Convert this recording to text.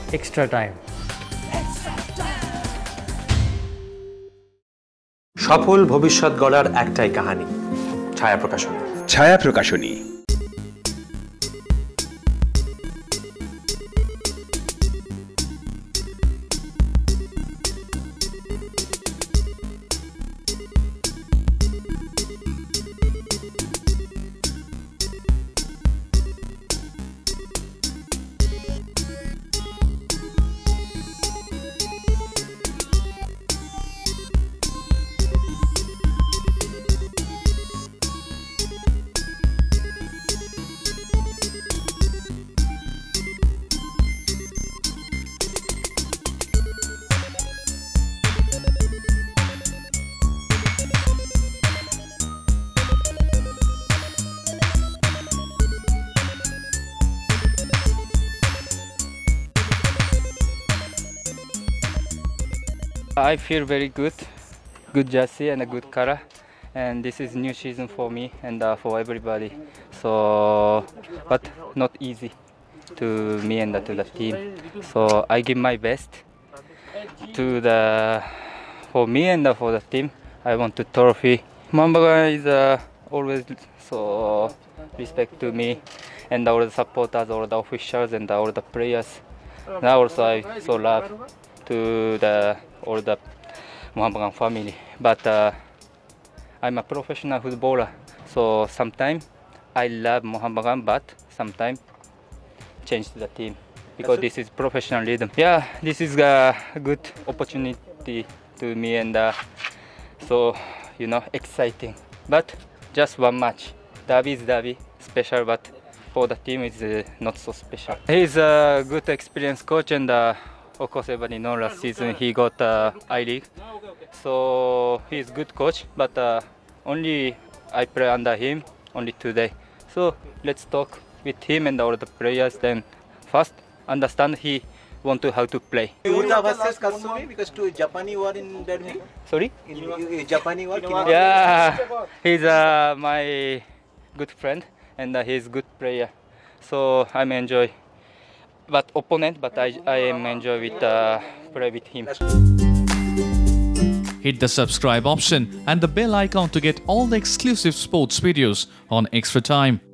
extra time. সফল ভবিষ্যৎ গড়ার একটাই কাহিনী, ছায়া প্রকাশনী। ছায়া প্রকাশনী। I feel very good jersey and a good color, and this is new season for me and for everybody. So, but not easy to me and to the team. So I give my best to for me and for the team. I want to trophy. Mohambagan is always so respect to me and all the supporters, all the officials and all the players. Now also I so love to all the Mohambagan family. But I'm a professional footballer, so sometimes I love Mohambagan, but sometimes change to the team because this is professionalism. Yeah, this is a good opportunity to me and so exciting. But just one match. Derby is derby, special, but for the team it's not so special. He's a good experienced coach and of course everybody knows last season he got I-League. So he's good coach, but only I play under him only today. So let's talk with him and all the players. Then first understand he want to how to play. Yuta versus Kasumi because two Japanese were in badminton. Sorry? In Japanese were. Yeah, he's my good friend and he's good player. So I'm enjoy. But opponent, but I am enjoy with play with him. Hit the subscribe option and the bell icon to get all the exclusive sports videos on Extra Time.